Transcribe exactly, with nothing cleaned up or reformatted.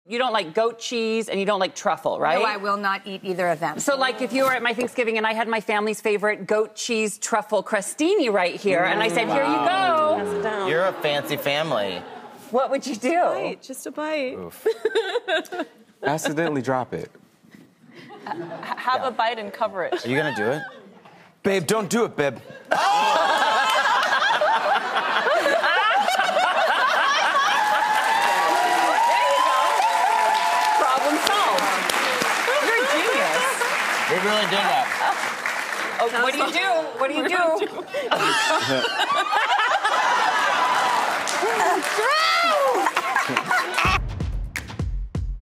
You don't like goat cheese and you don't like truffle, right? No, I will not eat either of them. So, like, if you were at my Thanksgiving and I had my family's favorite goat cheese truffle crostini right here, mm, and I said, wow. Here you go. You're a fancy family. What would you do? A bite, just a bite. Oof. Accidentally drop it. Uh, have yeah. a bite and cover it. Are you gonna do it? Babe, don't do it, babe. We really did that. Oh, what do you do? What do you do?